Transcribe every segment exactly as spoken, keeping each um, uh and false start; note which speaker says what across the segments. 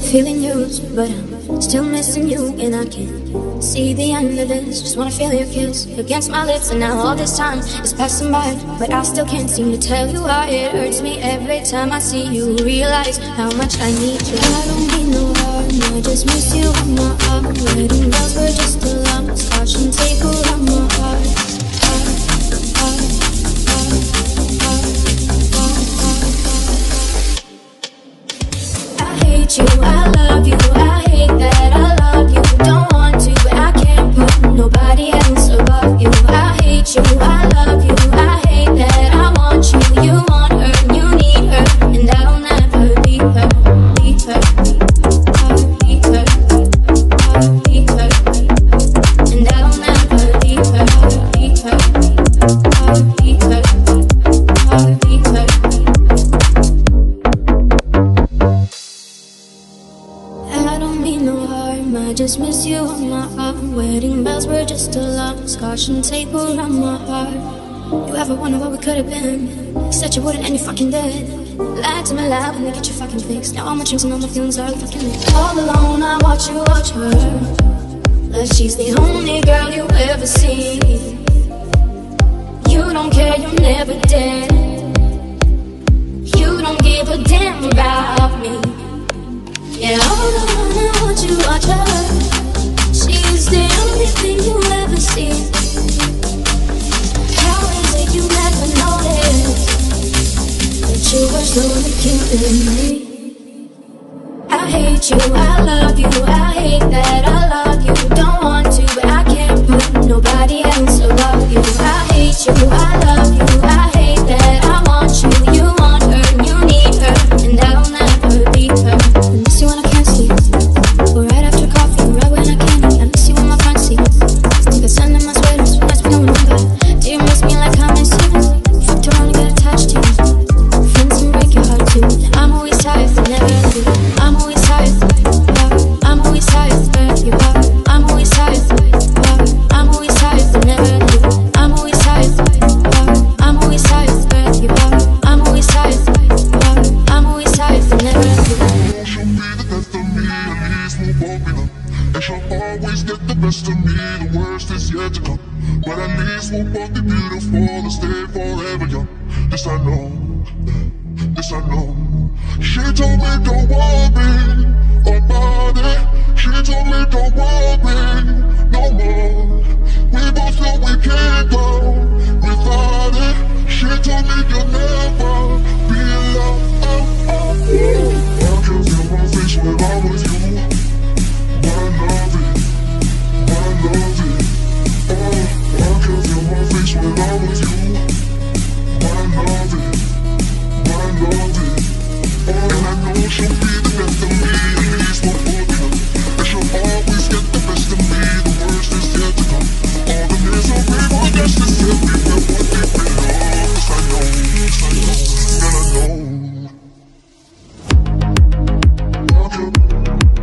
Speaker 1: feeling used, but I'm still missing you, and I can't see the end of this. Just wanna feel your kiss against my lips, and now all this time is passing by, but I still can't seem to tell you why. It hurts me every time I see you, realize how much I need you. I don't mean no harm, I just miss you on my arm. Wedding bells were just alarm, scotch and tape around my heart. heart, heart, heart, heart, heart, heart. I hate you, I love you, I hate that I love you. Don't want to, but I can't put nobody else above you. I hate you, I love you, I hate that I want you. You want her, you need her, and I'll never leave her, leave her, leave her, leave her, and I'll never leave her, leave her, leave her, leave her. I don't mean no harm, I just miss you on my arm. Wedding bells were just alarm, scotch and tape around my heart. You ever wonder what we could have been? Said you wouldn't and you fucking did. Lied to me loud and they get you fucking fixed. Now all my dreams and all my feelings are fucking mixed. All alone I watch you watch her, like she's the only girl you ever see. You don't care, you never did. You don't give a damn about me. Yeah, all alone I watch you watch her. She's the only thing you ever see. How is it you never noticed that you were slowly killing me? I hate you, I love you, I hate that I love you. Don't want to, but I can't put nobody else above you. I hate you, I love you, I hate that I want you. You want her, you need her, and I'll never leave her. I miss you when I can't sleep, or right after coffee, right when I can eat. I miss you in my front seat, stick a sand in my sweaters when I spin on my back. Do you miss me like I miss you? Fucked around and got attached to you. Friends can break your heart too. I'm always tired for never ending. I'm always tired for heart. I'm always tired for your heart. I'm always tired for heart. I'm always tired for never ending. I'm always tired for heart. I'm always tired for your heart. I'm always tired for heart. I'm always tired for never ending.
Speaker 2: She'll be the death of me, at least we'll both be numb. And she'll always get the best of me, the worst is yet to come. But at least we'll both be beautiful and stay forever young. This I know, this I know. She told me don't worry about it. She told me don't worry no more. We both know we can't go without it. She told me you'll never be alone. Oh, oh, yeah. I can feel my face when I'm with you. But I love it, but I love it. Oh, I can feel my face when I'm with you. But I love it, but I love it. Oh, and I know she'll be the best of me, at least we'll both be numb. And she'll always get the best of me, the worst is yet to come. All the misery, well, that's just everywhere, what deep in love. Yes, I know, yes, I know, and I know. I can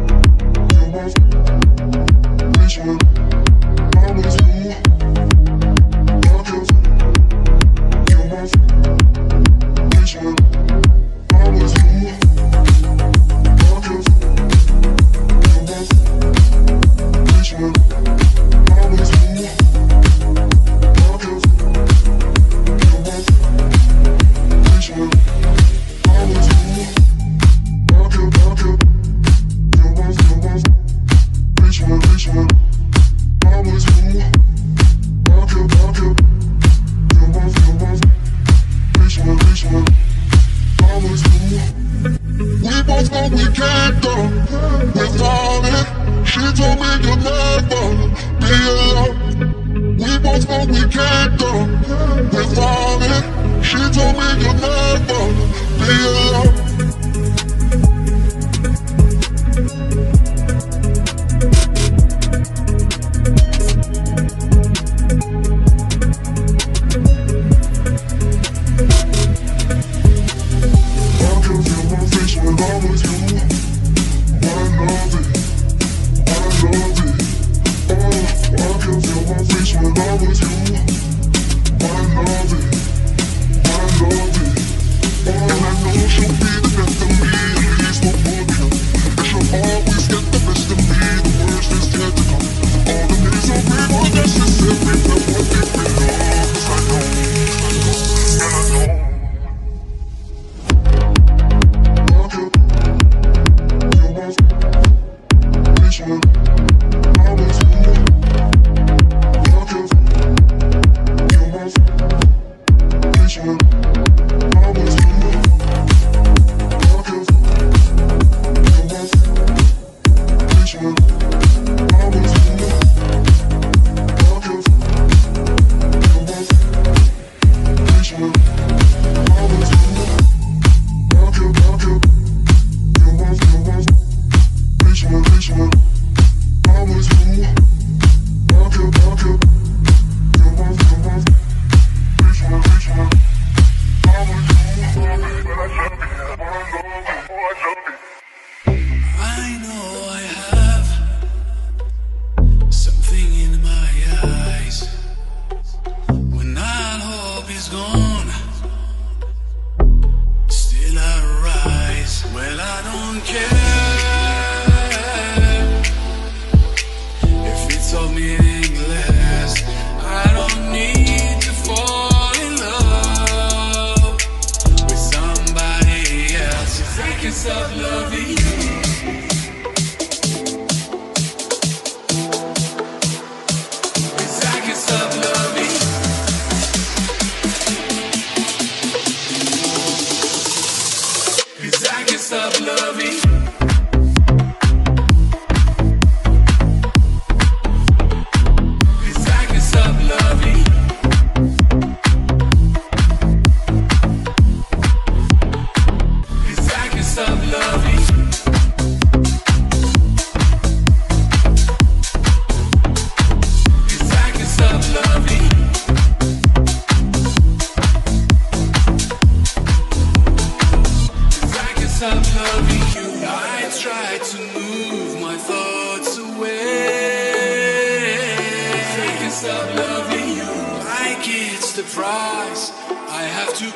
Speaker 3: stop loving you like it's the price I have to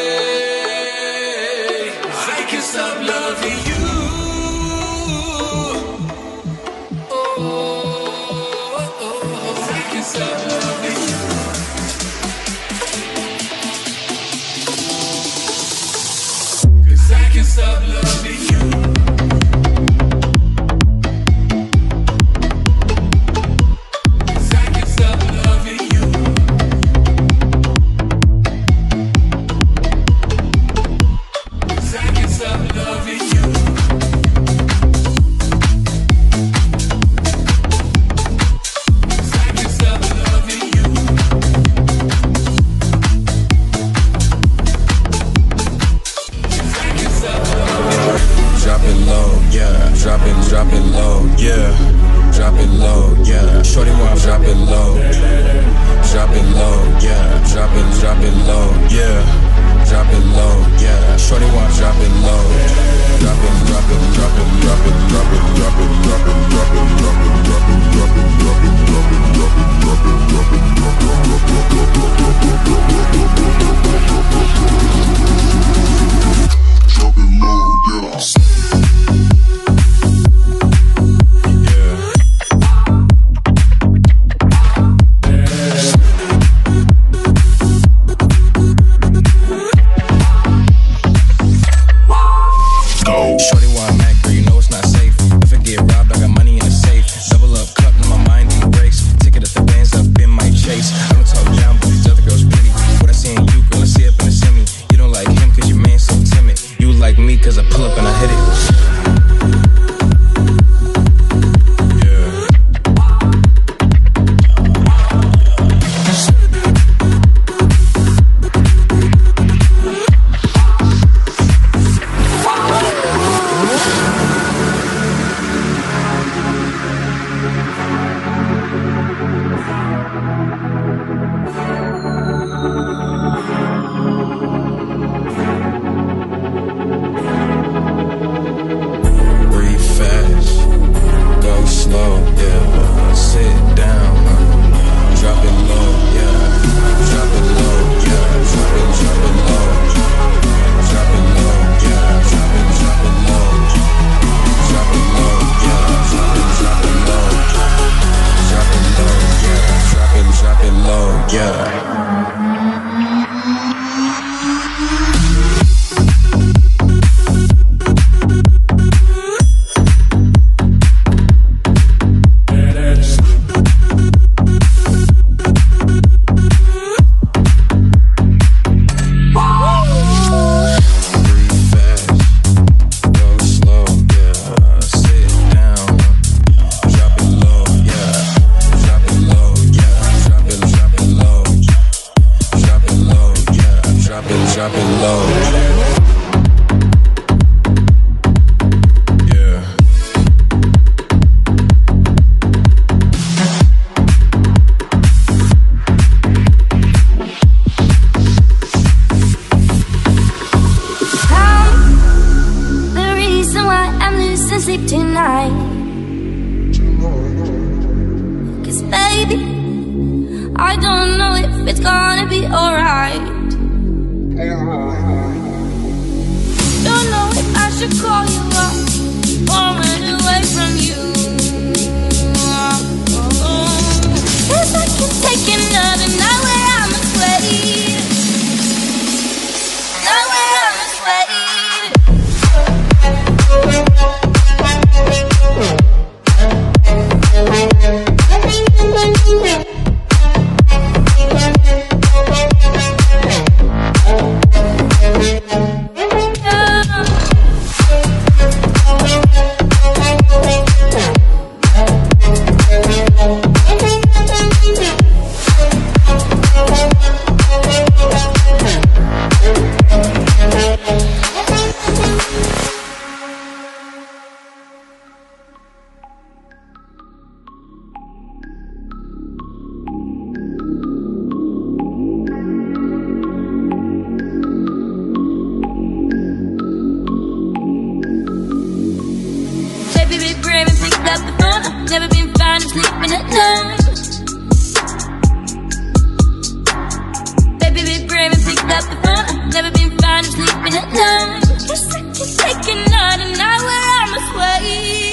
Speaker 3: pay. I can't stop loving you. Oh, oh, oh. I can't stop loving you. Cause I can't stop loving you.
Speaker 1: Never been fine, I'm sleeping at night. pick up the phone. I've never been fine of sleeping alone. Just taking out a night where I must wait.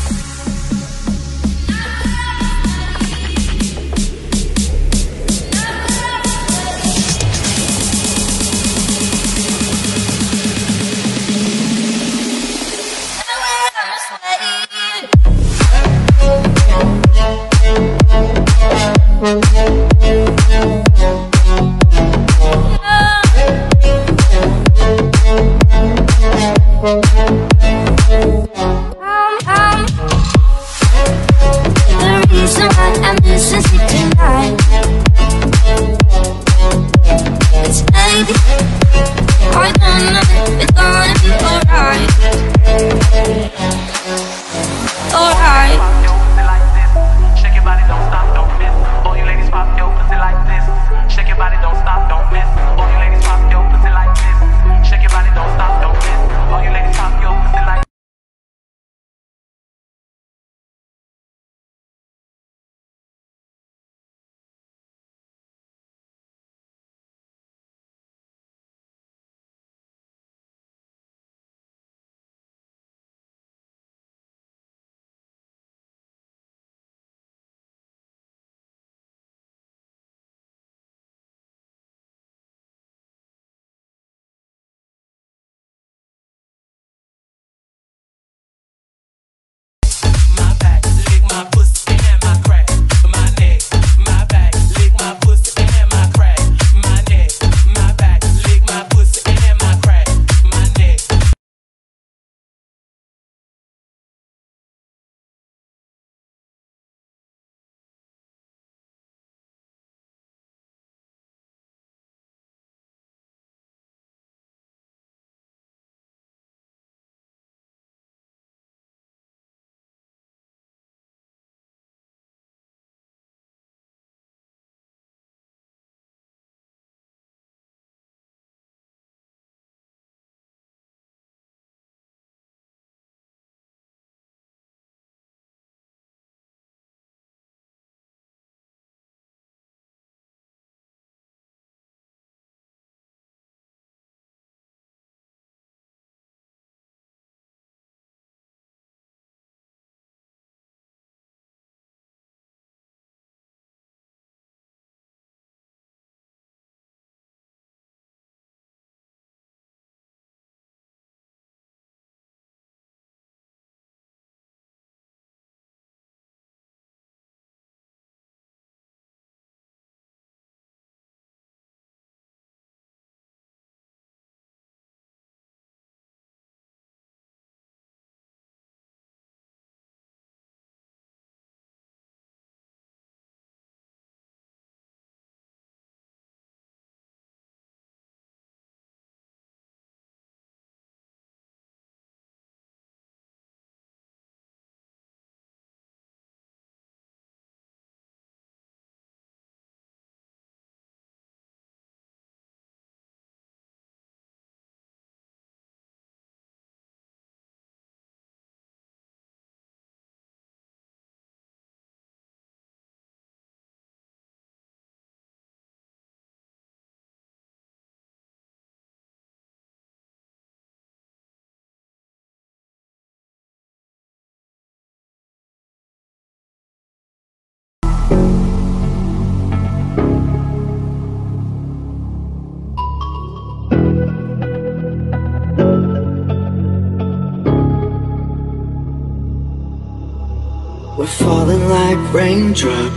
Speaker 4: We're falling like raindrops.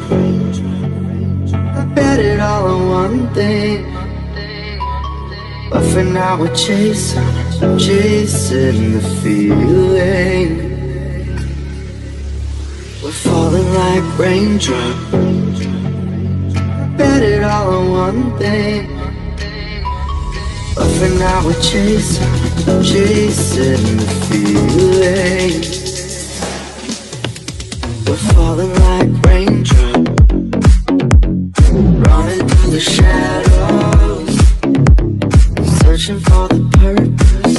Speaker 4: I bet it all on one thing, but for now we're chasing, chasing the feeling. We're falling like raindrops. I bet it all on one thing, but for now we're chasing, chasing the feeling. We're falling like raindrops, running through the shadows, searching for the purpose.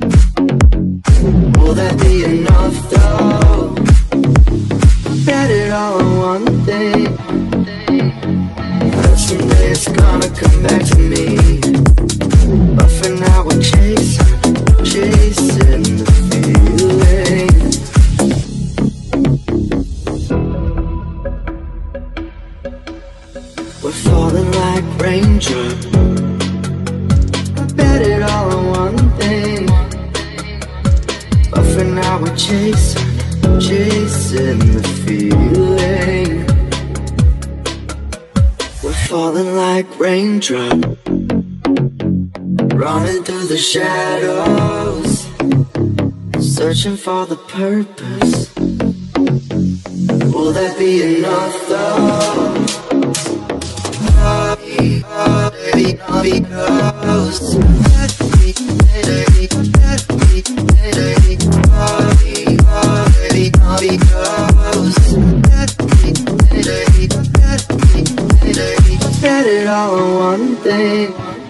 Speaker 4: Will that be enough though? Bet it all on one thing, but someday it's gonna come back to me. raindrop. I bet it all on one thing, but for now we're chasing, chasing the feeling. We're falling like raindrops, running through the shadows, searching for the purpose. Will that be enough though? Baby, baby, baby, close. Let me, baby, let me, baby, baby, baby, baby, close. Let me, baby, let me, baby, bet it all on one thing.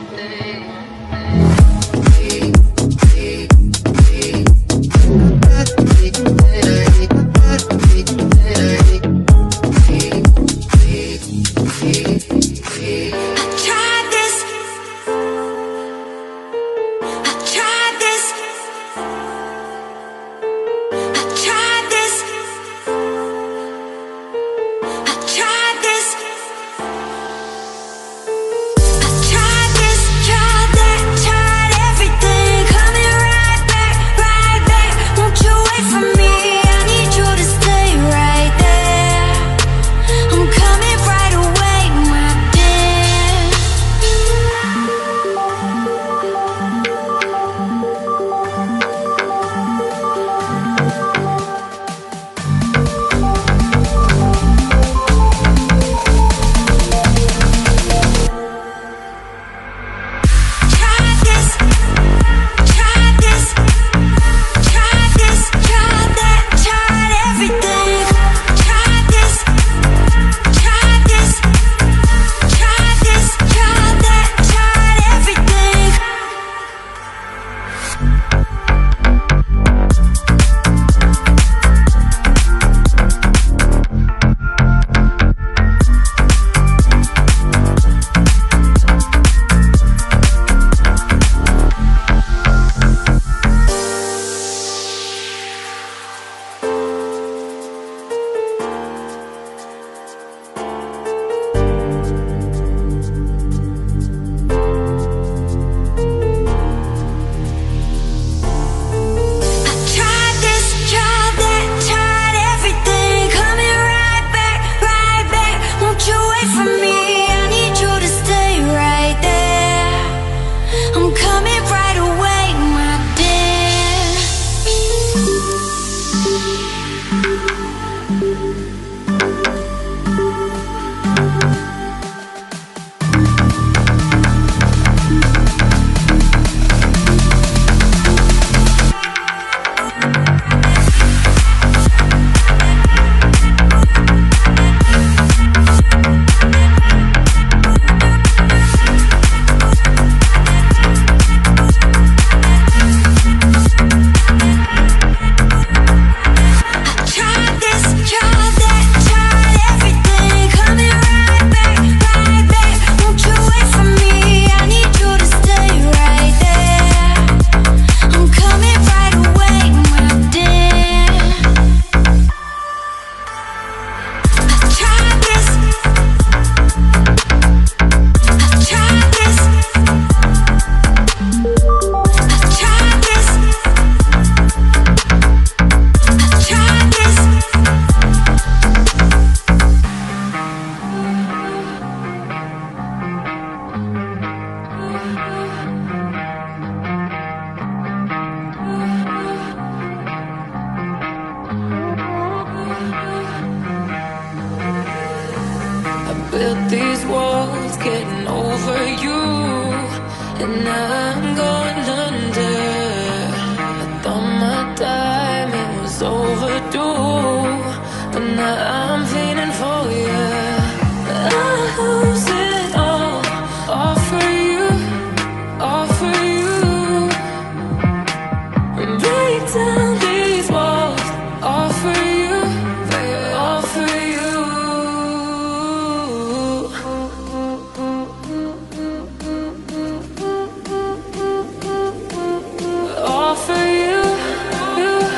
Speaker 5: built these walls getting over you, and now I'm going under. I thought my time it was overdue, but now I'm feeling for you. I lose it all, all for you, all for you. Break down these walls, all for you, all for you. All for you, you.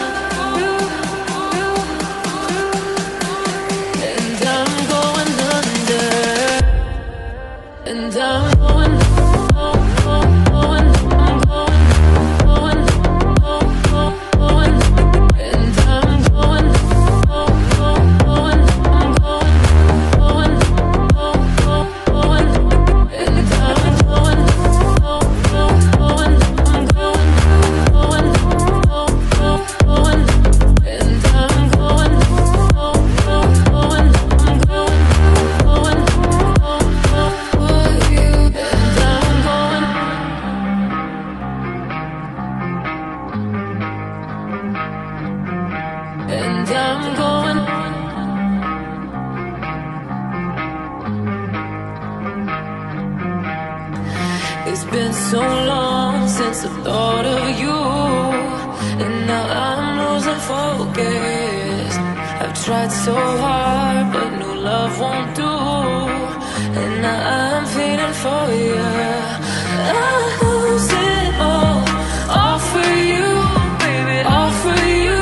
Speaker 5: so long since the thought of you, and now I'm losing focus. I've tried so hard, but new love won't do, and now I'm feeling for you. I lose it all, all for you, baby, all for you.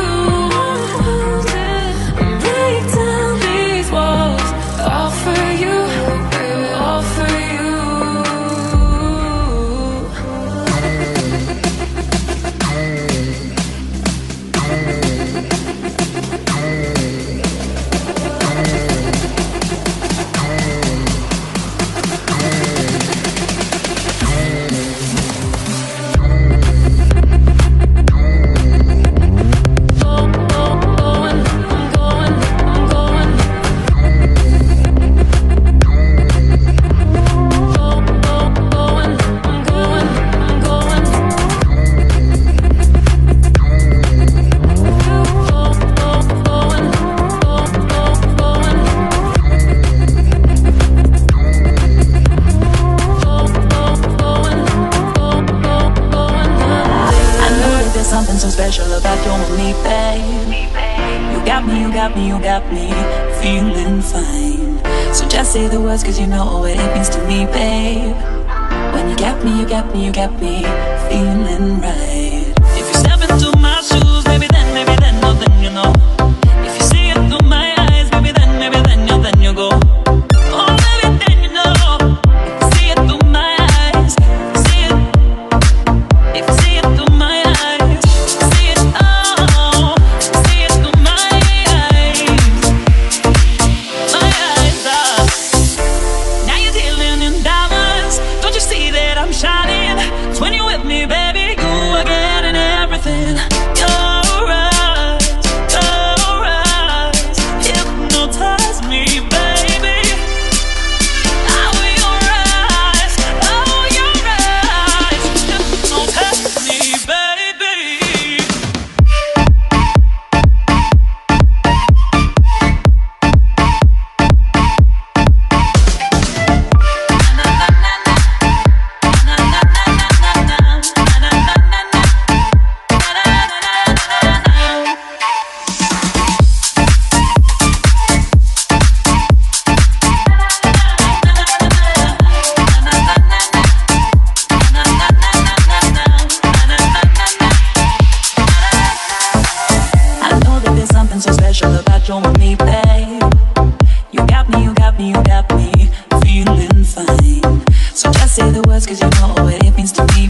Speaker 5: Break down these walls, all for you, baby, all for you.
Speaker 6: You got me feeling fine. So just say the words, cause you know what it means to me, babe. When you got me, you got me, you got me feeling right. If you step into my shoes, maybe then, maybe then, no, then you know. If you see it through my eyes, maybe then, maybe then, you, then you go. Oh, maybe then you know. If you see it through my eyes, see it. If you see it through my eyes, see it, oh, see it through my when you're with me, baby, you are getting everything. Your eyes, your eyes, hypnotize me, baby. Oh, your eyes, oh, your eyes, hypnotize me, baby. Say the words, cause you know what it means to me.